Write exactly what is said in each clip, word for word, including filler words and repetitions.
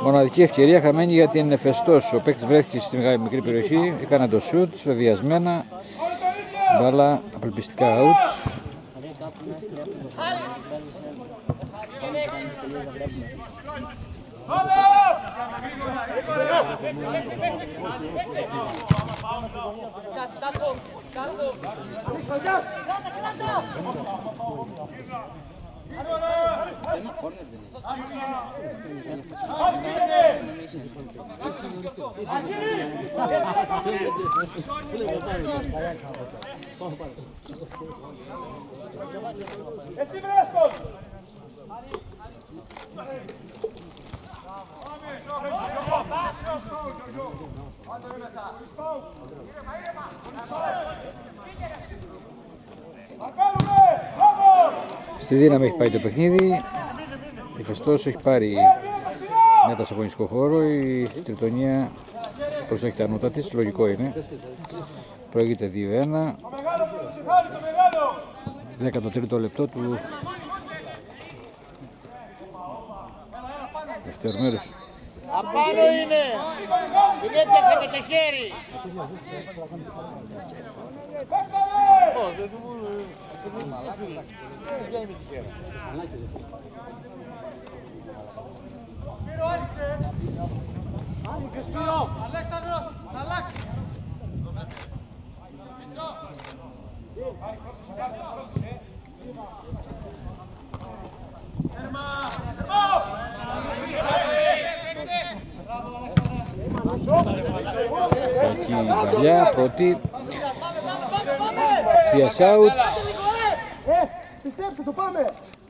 Μοναδική ευκαιρία χαμένη για την Φεστός. Ο παίκτης βρέθηκε στη μεγάλη μικρή περιοχή, έκανε το σουτ, σφεδιασμένα, μπάλα απελπιστικά out. Εσύ βρέστον! Στη δύναμη έχει πάει το παιχνίδι. Η Φεστός έχει πάρει μετά σε αγωνιστικό χώρο. Η Τριτονία προσέχει τα νότα της, λογικό είναι. Προηγείται δύο ένα. δέκατο τρίτο λεπτό του δεύτερου μέρους. Απάνω είναι! Την έπιασε με το χέρι! Σπύρο άνοιξε! Άνοιξε Σπύρο! Αλέξανδρος! Να αλλάξει! Κακή παλιά, πρώτη. Θεία σάουτ. Πιστέψτε το, πάμε!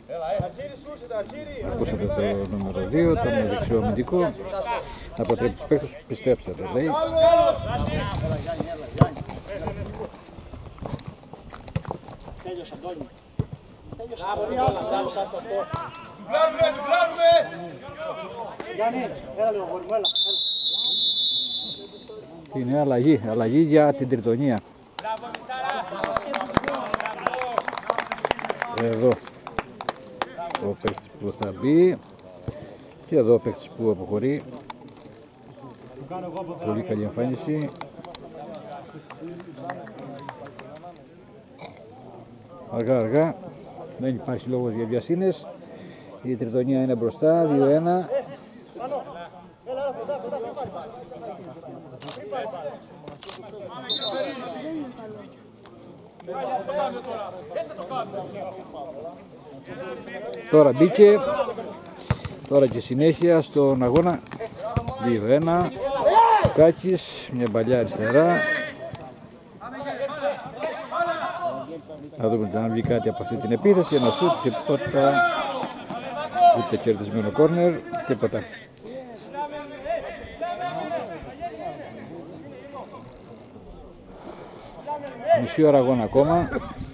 Ακούσατε το νούμερο δύο, τον δεξιό αμυντικό. Να αποτρέπει τους παίκτες, πιστέψτε το λέει. Τέλειος Αντώνη. Δουλεύουμε, δουλεύουμε! Γιάννη, έλα λίγο γόρι μου, έλα. Είναι αλλαγή, αλλαγή για την Τριτονία. Εδώ ο παίκτης που θα μπει και εδώ ο παίκτης που αποχωρεί. Πολύ καλή εμφάνιση. Αργά αργά, δεν υπάρχει λόγος για βιασύνες. Η Τριτονία είναι μπροστά, δύο ένα. Τώρα μπήκε, τώρα και συνέχεια στον αγώνα. Δύο ένα. Κάκης, μια παλιά αριστερά. Να δούμε αν βγει κάτι από αυτή την επίθεση. Ένα σουτ και τίποτα. Ούτε κερδισμένο κόρνερ, τίποτα. Μισή ώρα αγώνα ακόμα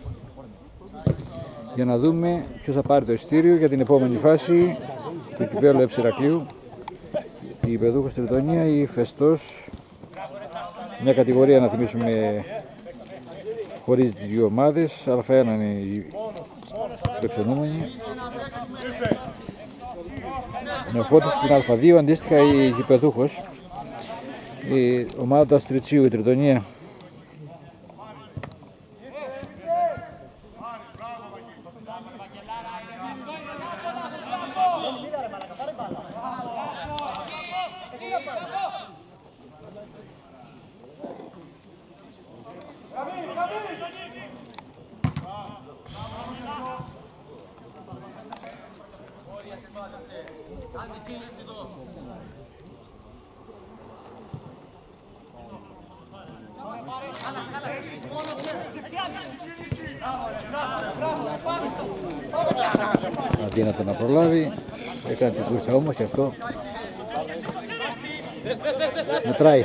για να δούμε ποιος θα πάρει το εισιτήριο για την επόμενη φάση του κυπέλλου Εψηρακλείου. Η Παιδούχος Τριτονία, η Φεστός, μια κατηγορία να θυμίσουμε χωρίς τις δύο ομάδες. Α1 είναι οι εξονούμενοι. Με φώτιση στην Α2 αντίστοιχα η Γηπεδούχος, η ομάδα του Τριτσίου, η Τριτονία. Αδύνατο να προλάβει, έκανε την κούρσα όμως και αυτό μετράει.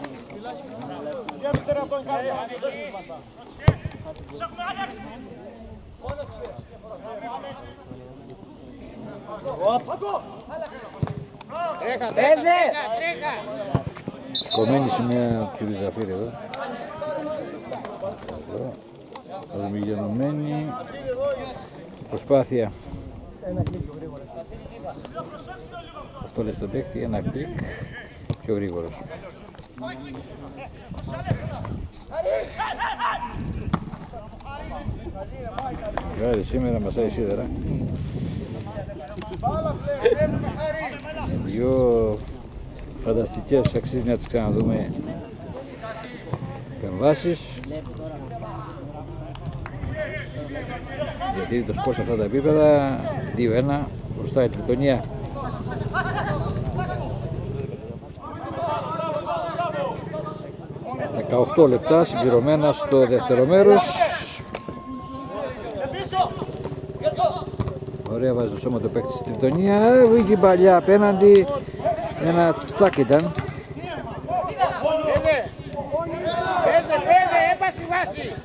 Κομμένη σημαία του Ριζαφίρη εδώ. Αδημιγενωμένη προσπάθεια Αυτό λέει στον παίκτη, ένα κλικ πιο γρήγορος. Βγάζει σήμερα, μασάει σίδερα. Δυο φανταστικές, αξίζει να τις ξαναδούμε επεμβάσεις. Γιατί το σκορ σε αυτά τα επίπεδα δύο ένα μπροστά η Τριτονία. δεκαοκτώ λεπτά συμπληρωμένα στο δεύτερο μέρος. Ωραία, βάζει το σώμα το παίκτη στη Τριτονία. Βγήκε παλιά απέναντι. Ένα τσάκ ήταν. Πέντε, πέντε, έπαση βάση.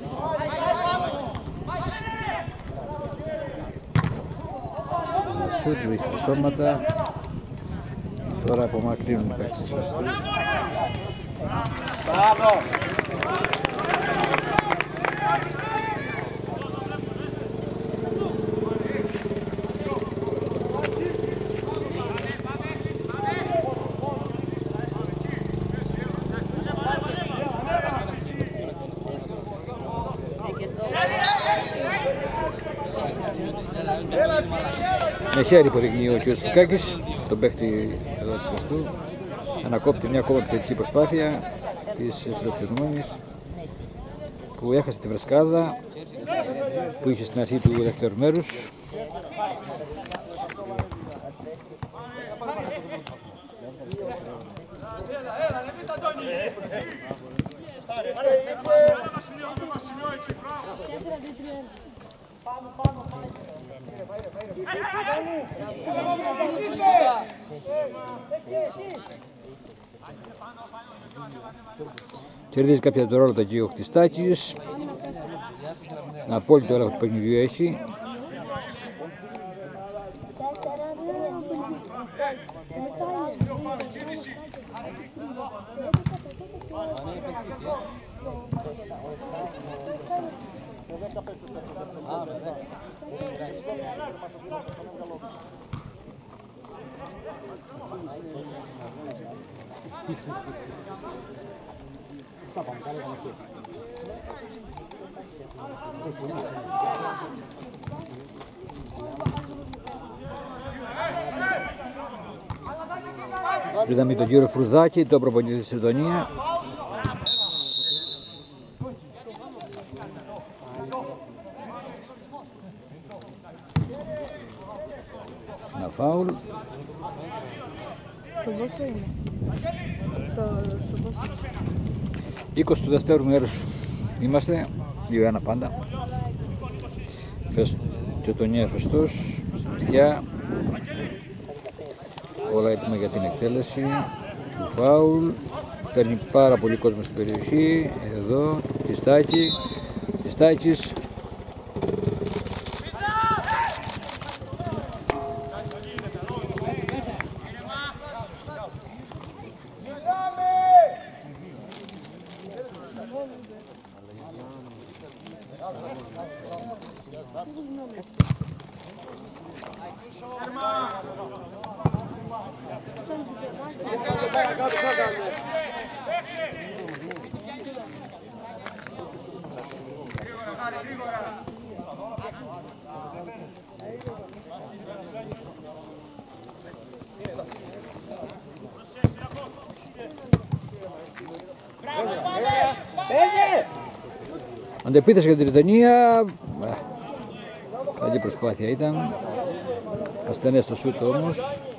Σουτ, βρίσκει τα σώματα. Τώρα απομακρύνουν οι παίκτες της Φεστού. Μπράβο. Με χέρι υποδεικνύει ο κ. Τσικάκης, τον παίχτη εδώ της Φεστού, ανακόπτει μια ακόμα επιθετική προσπάθεια της Φιλοξενούμενης που έχασε τη βρεσκάδα που είχε στην αρχή του δεύτερου μέρους. Κερδίζει κάποια δευτερόλεπτα εκεί ο Χτιστάκης. Ένα απόλυτο έλεγχο του παιχνιδιού έχει. Είδαμε τον κύριο Φρουδάκη, τον προπονητή της Τριτονία. Ένα φάουλ. Το πόσο είναι? Το, το πόσο? είκοσι του δευτέρου μέρους είμαστε, δύο ένα πάντα. Τριτονία Φεστός, Στοιχιά. Όλα έτοιμα για την εκτέλεση του φάουλ. Παίρνει πάρα πολύ κόσμο στην περιοχή. Εδώ, Χτιστάκη, Χτιστάκης. Αντεπίθεση για την Τριτονία. Καλή προσπάθεια ήταν. Ασθενές το σούτ όμως.